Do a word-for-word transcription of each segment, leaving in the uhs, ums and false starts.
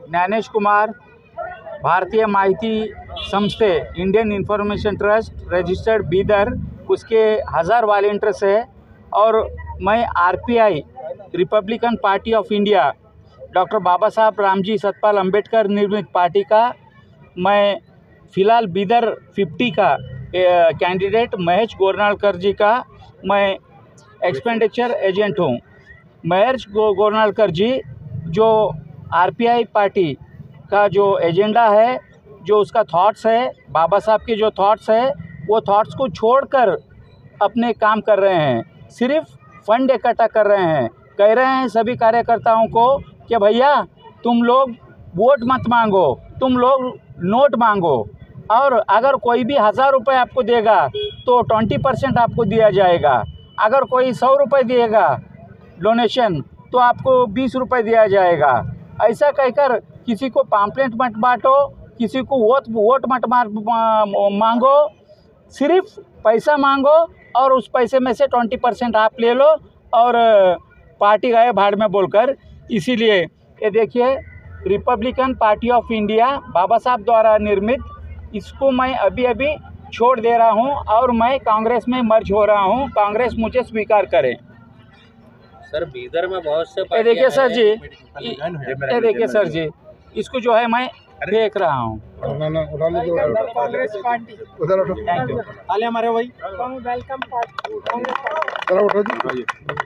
ज्ञानेश कुमार, भारतीय माहिती संस्थे Indian information trust registered Bidar, उसके हज़ार वॉलंटियर्स है। और मैं RPI Republican Party of India doctor Baba Saheb Ramji Satpal Ambedkar निर्मित पार्टी का मैं फ़िलहाल बीदर फिफ्टी का कैंडिडेट महेश गोरनालकर जी का मैं एक्सपेंडिचर एजेंट हूँ। महेश गो गोरनालकर जी जो आरपीआई पार्टी का जो एजेंडा है, जो उसका थॉट्स है, बाबा साहब के जो थॉट्स है, वो थॉट्स को छोड़कर अपने काम कर रहे हैं। सिर्फ फंड इकट्ठा कर रहे हैं। कह रहे हैं सभी कार्यकर्ताओं को कि भैया तुम लोग वोट मत मांगो, तुम लोग नोट मांगो, और अगर कोई भी हज़ार रुपये आपको देगा तो ट्वेंटी परसेंट आपको दिया जाएगा। अगर कोई सौ रुपये देगा डोनेशन तो आपको बीस रुपये दिया जाएगा। ऐसा कहकर किसी को पाम्पलेट मत बांटो, किसी को वोट वोट मत मांगो, सिर्फ पैसा मांगो और उस पैसे में से ट्वेंटी परसेंट आप ले लो और पार्टी गए भाड़ में बोलकर। इसीलिए ये देखिए Republican Party of India Baba Saheb द्वारा निर्मित, इसको मैं अभी अभी छोड़ दे रहा हूं और मैं कांग्रेस में मर्ज हो रहा हूं। कांग्रेस मुझे स्वीकार करे। सर बीदर में बहुत से ये देखिए सर जी, ये देखिए सर जी, इसको जो है मैं देख रहा हूँ। Congress party thank you. हाल हमारे भाई वेलकम पार्टी कांग्रेस।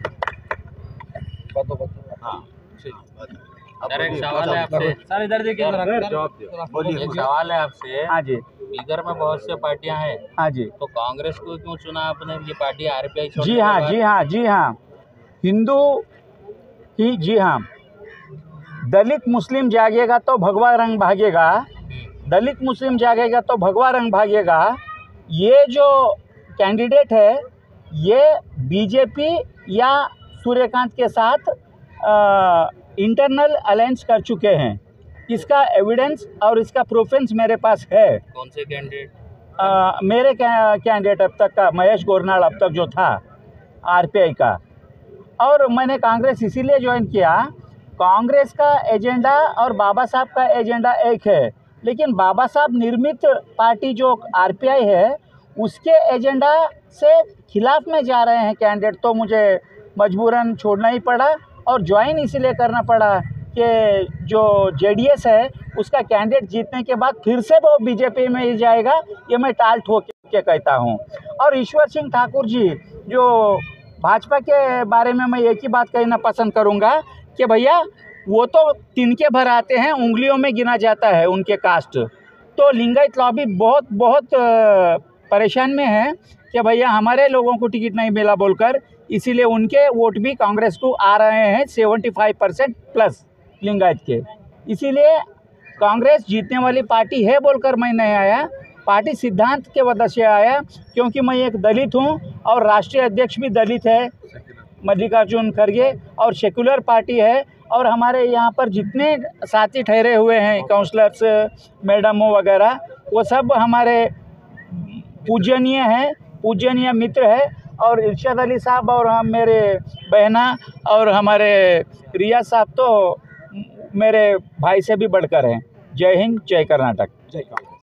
हाँ सर, एक सवाल है आपसे। सर इधर देखिए, एक सवाल है आपसे। हाँ जी, बीदर में बहुत से पार्टियां हैं। हाँ जी, तो कांग्रेस को क्यों चुना आपने? ये पार्टी आरपीआई छोड़ने जी के हाँ, बाद? जी हाँ, जी हाँ, हिंदू ही, जी हाँ, दलित मुस्लिम जागेगा तो भगवा रंग भागेगा, दलित मुस्लिम जागेगा तो भगवा रंग भागेगा। ये जो कैंडिडेट है ये बीजेपी या सूर्यकांत के साथ आ, इंटरनल अलायंस कर चुके हैं। इसका एविडेंस और इसका प्रूफेंस मेरे पास है। कौन से कैंडिडेट? मेरे कैंडिडेट अब तक का महेश गोरनाल अब तक जो था आरपीआई का। और मैंने कांग्रेस इसीलिए ज्वाइन किया, कांग्रेस का एजेंडा और बाबा साहब का एजेंडा एक है, लेकिन बाबा साहब निर्मित पार्टी जो आरपीआई है उसके एजेंडा से खिलाफ में जा रहे हैं कैंडिडेट, तो मुझे मजबूरन छोड़ना ही पड़ा और ज्वाइन इसीलिए करना पड़ा कि जो जेडीएस है उसका कैंडिडेट जीतने के बाद फिर से वो बीजेपी में ही जाएगा, ये मैं टाल ठोक के कहता हूँ। और ईश्वर सिंह ठाकुर जी जो भाजपा के बारे में मैं एक ही बात कहना पसंद करूँगा कि भैया वो तो तिनके भर आते हैं, उंगलियों में गिना जाता है उनके कास्ट। तो लिंगायत लॉबी बहुत बहुत परेशान में है कि भैया हमारे लोगों को टिकट नहीं मिला बोलकर, इसीलिए उनके वोट भी कांग्रेस को आ रहे हैं seventy five percent plus Lingayat के। इसीलिए कांग्रेस जीतने वाली पार्टी है बोलकर मैं नहीं आया, पार्टी सिद्धांत के वजह से आया, क्योंकि मैं एक दलित हूं और राष्ट्रीय अध्यक्ष भी दलित है मल्लिकार्जुन खड़गे, और सेकुलर पार्टी है। और हमारे यहाँ पर जितने साथी ठहरे हुए हैं काउंसलर्स मैडमों वगैरह, वो सब हमारे पूजनीय हैं, पूजनीय मित्र है। और इरशाद अली साहब और हम मेरे बहना और हमारे रियाज साहब तो मेरे भाई से भी बढ़कर हैं। जय हिंद, जय कर्नाटक, जय